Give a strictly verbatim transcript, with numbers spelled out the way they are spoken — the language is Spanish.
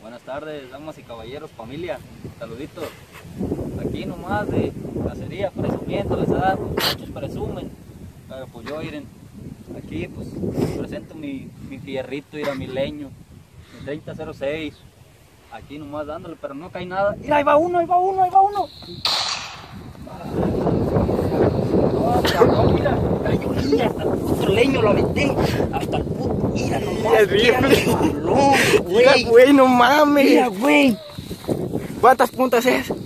Buenas tardes, damas y caballeros, familia, saluditos. Aquí nomás de cacería, presumiendo, les da, muchos presumen, pero pues yo miren, aquí pues presento mi, mi fierrito, ir a mi leño, mi treinta cero seis, aquí nomás dándole, pero no cae nada. Mira, ahí va uno, ahí va uno, ahí va uno. No, cabrón, mira, cayó ahí, hasta el puto leño lo aventé, hasta el puto, mira nomás, el mira rifle. mi balón, Mira, güey, güey, no mames. mira, güey. ¿Cuántas puntas es?